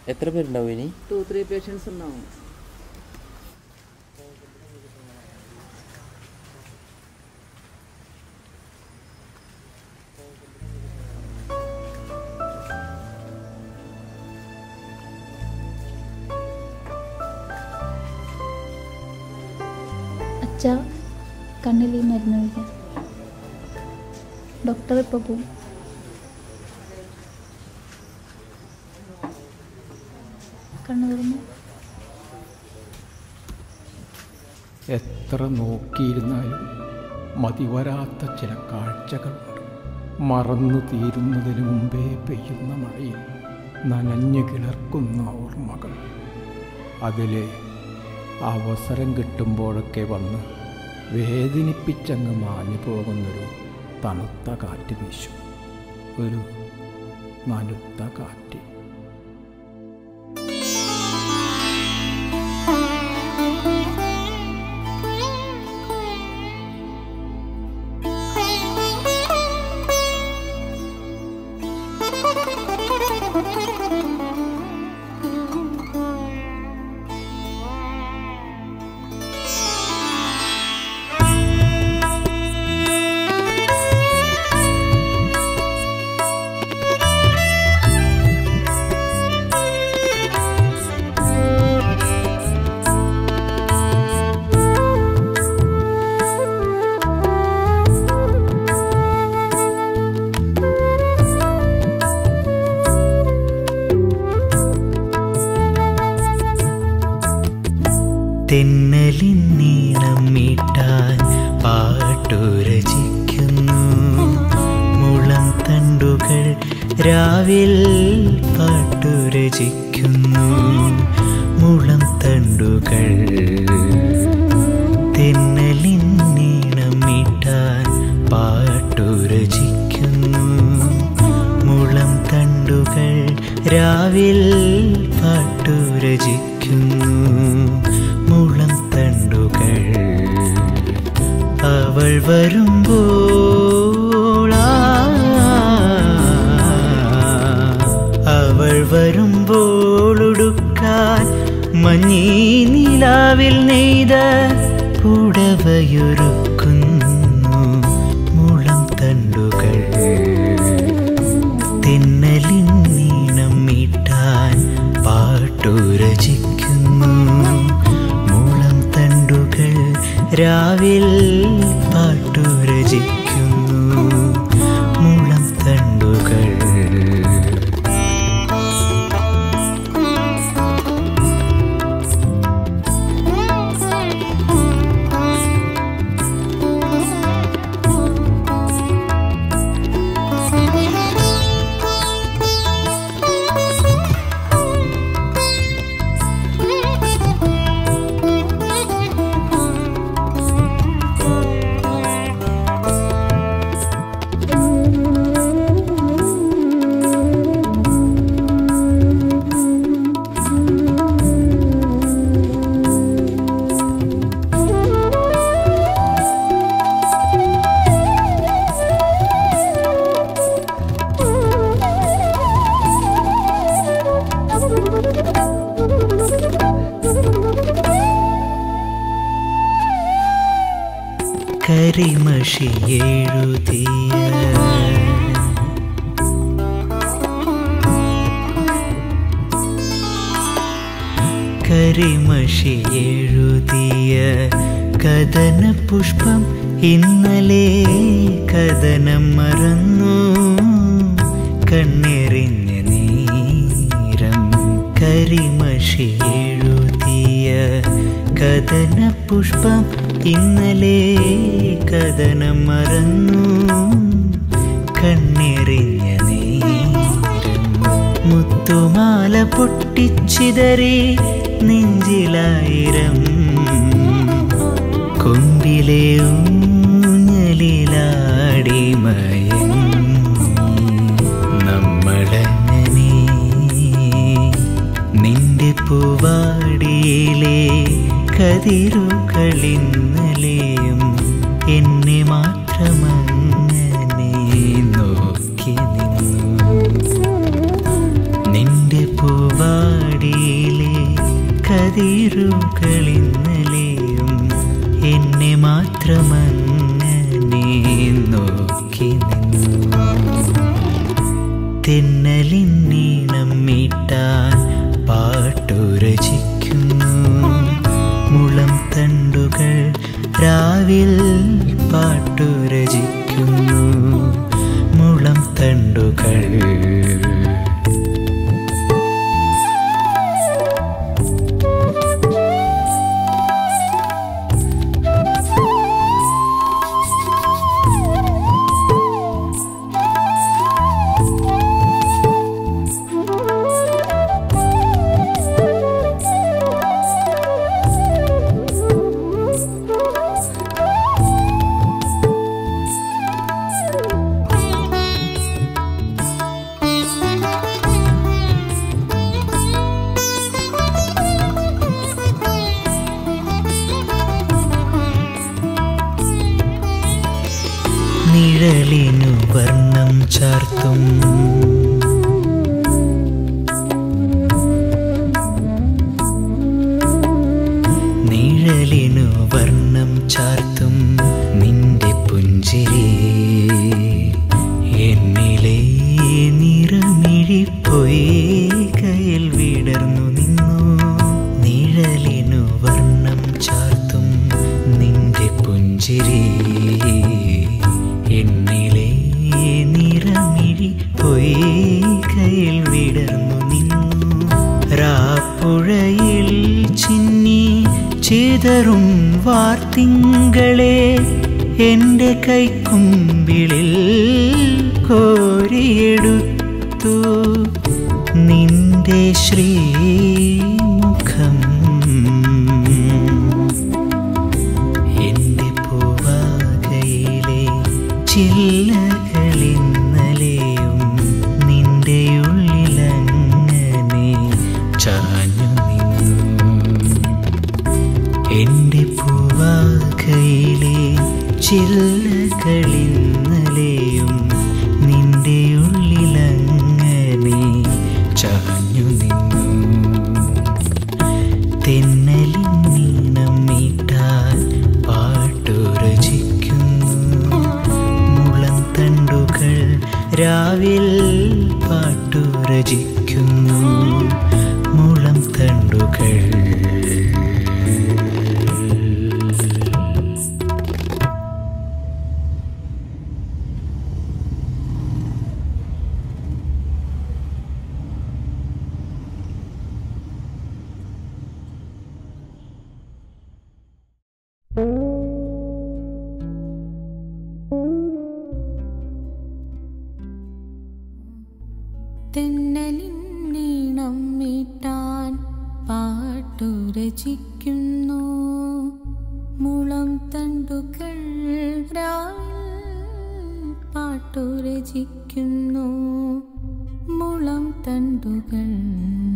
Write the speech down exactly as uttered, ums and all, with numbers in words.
എത്ര പേരുണ്ടാവും ഇനി? ടു ത്രീ പേഷ്യൻസ് ഉണ്ടാവും. അച്ഛാ, കണ്ണിൽ ഈ മരുന്ന് ഒഴിക്കാം. ഡോക്ടർ ഇപ്പോൾ പോവും. കണ്ണു തുറന്നു. എത്ര നോക്കിയിരുന്നാലും മതിവരാത്ത ചില കാഴ്ചകളുണ്ട്. മറന്നു തീരുന്നതിന് മുമ്പേ പെയ്യുന്ന മഴയിൽ നനഞ്ഞു കിളർക്കുന്ന ഓർമ്മകൾ. അതിലെ അവസരം കിട്ടുമ്പോഴൊക്കെ വന്ന് വേദനിപ്പിച്ചങ്ങ് മാഞ്ഞു പോകുന്നൊരു തണുത്ത കാറ്റ് വീശും. ഒരു നനുത്ത കാറ്റ്. തെന്നലിൻ നീളം മീട്ടാൻ പാട്ടുരചിക്കുന്നു. മുളം തണ്ടുകൾ രാവിൽ പാട്ടുരചിക്കുന്നു. മുളം തണ്ടുകൾ തെന്നലിൻ നീളം മീട്ടാൻ പാട്ടുരചിക്കുന്നു. മുളം തണ്ടുകൾ രാവിൽ പാട്ടുരചിക്കുന്നു. മുളം തണ്ടുകൾ അവൾ വരുമ്പോൾ അവൾ വരുമ്പോൾ ഉടുക്കാൻ മഞ്ഞീ നിലാവിൽ നെയ്ത പുടവയൊരുക്കുന്നു. മുളം തണ്ടുകൾ തെന്നലിൻ നീണം മീട്ടാൻ പാട്ടുരചിക്കുന്നു. മുളം തണ്ടുകൾ രാവിൽ പാട്ടുരചിക്കുന്നു. മുളം തണ്ടുകൾ കരിമഷി എഴുതിയ കരിമഷി എഴുതിയ കദന പുഷ്പം ഇന്നലെ കദനം മറന്നു. കണ്ണെറിഞ്ഞ നീരം കരിമഷി എഴുതിയ കദന പുഷ്പം ഇന്നലെ കദനം മറന്നു. കണ്ണെറിഞ്ഞ നേരം മുത്തുമാല പൊട്ടിച്ചിതറി നെഞ്ചിലായിരം കൊമ്പിലെ ഊഞ്ഞലിലാടി മയങ്ങി നമ്മളങ്ങനെ നിന്റെ പൂവാടിയിലെ കതിരുകളിന്നലെയും എന്നെ മാത്രമങ്ങനെ നോക്കി നിന്നു. നിന്റെ പൂവാ കതിരുകളിന്നലെയും എന്നെ മാത്രമങ്ങനെ നോക്കി നിന്നു. തെന്നലിന്നീണം മീട്ടാൻ പാട്ടുരചിക്കുന്നു. മുളം തണ്ടുകൾ രാവിൽ പാട്ടുരചിക്കുന്നു. മുളം തണ്ടുകൾ നിഴലിനു വർണ്ണം ചാർത്തും നിഴലിനു വർണ്ണം ചാർത്തും നിന്റെ പുഞ്ചിരി എന്നിലെ നിറമിഴിപ്പോയി കയ്യിൽ വിടർന്നു നിന്നു. നിഴലിനു വർണ്ണം ചാർത്തും നിന്റെ പുഞ്ചിരി എന്നിലെ നിറമിഴി പൊയ്കയിൽ വിടർന്നു നിന്നു. രാപ്പുഴയിൽ ചിന്നി ചിതറും വാർത്തിങ്കളെ എൻ്റെ കൈക്കുമ്പിളിൽ കോരിയെടുത്തു. നിന്റെ ശ്രീമുഖം എൻ്റെ പൂവാകയിലെ ചില്ലകളിന്നലെയും നിന്റെ ഉള്ളിലങ്ങനെ ചാഞ്ഞു നിന്നു. എൻ്റെ പൂവാകയിലെ ചില്ലകളിന്നലെയും നിന്റെ ഉള്ളിലങ്ങനെ ചാഞ്ഞു നിന്നു. തെന്നലിന്നീണം മീട്ടാൻ പാട്ടുരചിക്കുന്നു. മുളം തണ്ടുകൾ രാവിൽ പാട്ടുരചിക്കുന്നു. മുളം തണ്ടുകൾ തെന്നലിന്നീണം മീട്ടാൻ പാട്ടുരചിക്കുന്നു. മുളം തണ്ടുകൾ രാവിൽ പാട്ടുരചിക്കുന്നു. മുളം തണ്ടുകൾ